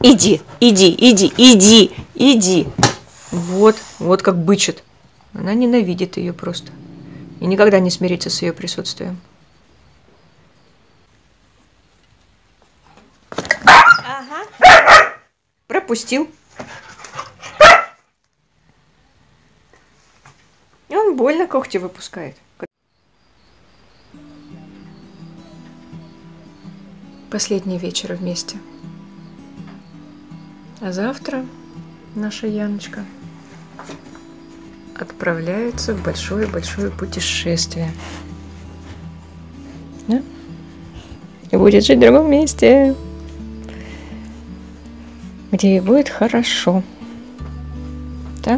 Иди, иди, иди, иди, иди. Вот, вот как бычит. Она ненавидит ее просто. И никогда не смирится с ее присутствием. Ага. Пропустил. И он больно когти выпускает. Последний вечер вместе. А завтра наша Яночка отправляется в большое-большое путешествие. Да? И будет жить в другом месте, где ей будет хорошо. Да?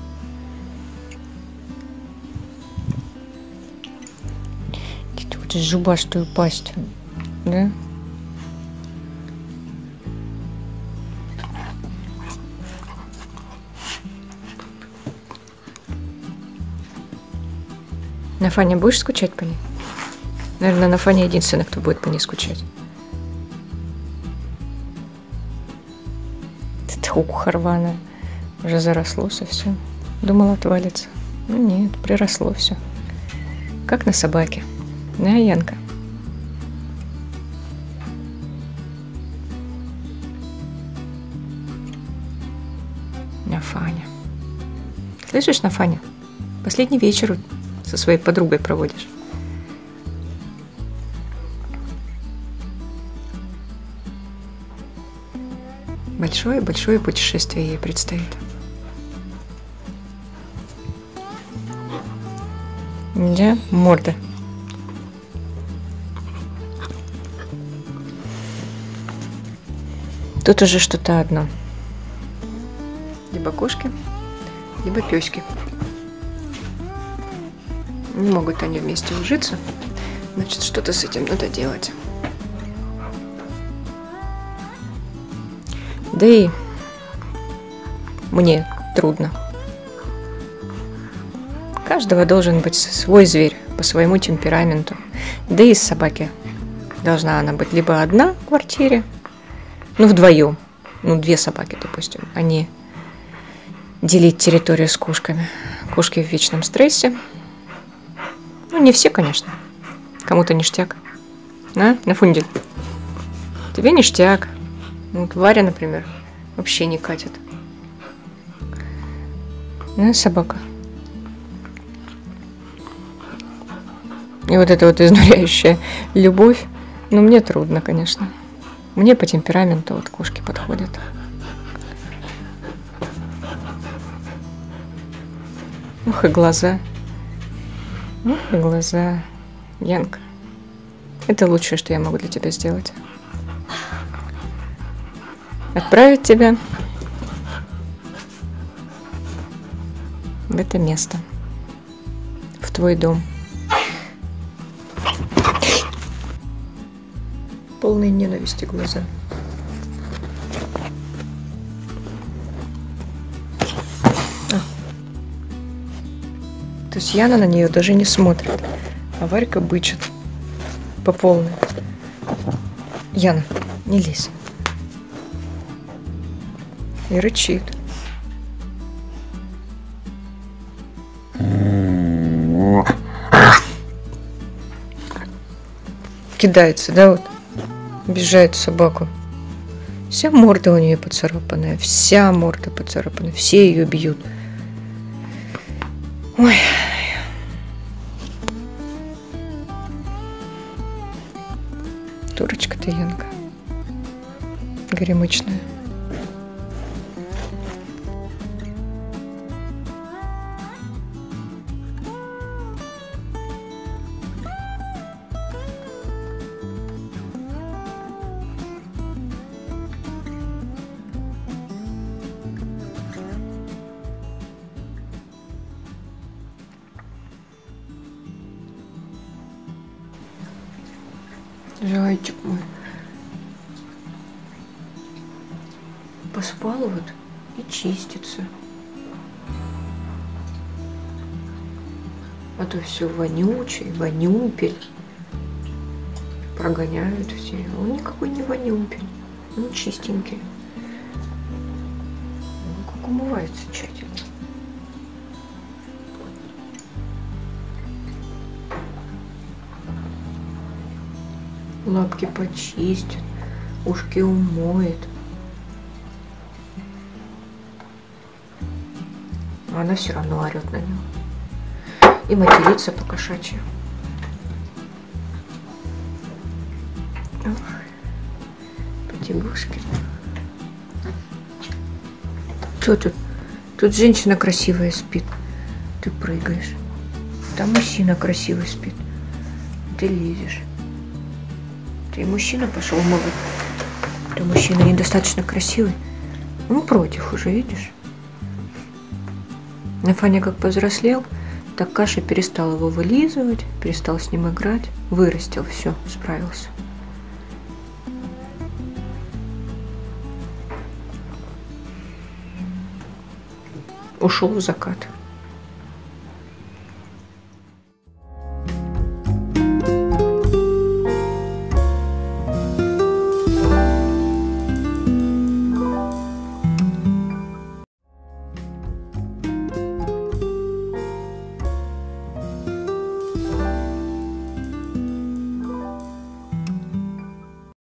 Где ты хочешь зубастую пасть? Да? На Фане будешь скучать по ней? Наверное, на Фане единственный, кто будет по ней скучать. Это ухо рваное. Уже заросло совсем. Думала, отвалится. Ну нет, приросло все. Как на собаке. Да, Янка? Нафаня. Слышишь, Нафаня? Последний вечер со своей подругой проводишь. Большое-большое путешествие ей предстоит. Да, морда. Тут уже что-то одно. Либо кошки, либо пёськи. Не могут они вместе ужиться. Значит, что-то с этим надо делать. Да и мне трудно. У каждого должен быть свой зверь по своему темпераменту. Да и с собаки должна она быть либо одна в квартире, ну вдвоем, ну 2 собаки, допустим, а не делить территорию с кошками. Кошки в вечном стрессе. Ну, не все, конечно. Кому-то ништяк. На Фундель. Тебе ништяк. Вот Варя, например, вообще не катит. Ну, собака. И вот эта вот изнуряющая любовь, ну, мне трудно, конечно. Мне по темпераменту вот кошки подходят. Ух, и глаза. Ух, и глаза. Янка, это лучшее, что я могу для тебя сделать. Отправить тебя в это место, в твой дом. Полные ненависти глаза. То есть Яна на нее даже не смотрит, а Варька бычит по полной. Яна, не лезь. И рычит. Кидается, да, вот? Обижает собаку. Вся морда у нее поцарапанная. Вся морда поцарапанная. Все ее бьют. Ой. Дурочка ты, Янка. Горемычная. Зайчик мой. Поспал вот и чистится. А то все вонючий, вонюпель. Прогоняют все. Он никакой не вонюпель. Он чистенький. как умывается тщательно. Лапки почистит, ушки умоет. А она все равно орет на него. И матерится по-кошачьи. Потягушки. Что тут? Тут женщина красивая спит. Ты прыгаешь. Там мужчина красивый спит. Ты лезешь. Ты и мужчина пошел умывать. Ты мужчина недостаточно красивый. Ну, против уже, видишь? А Фаня как повзрослел, так Каша перестал его вылизывать, перестал с ним играть. Вырастил, все, справился. Ушел в закат.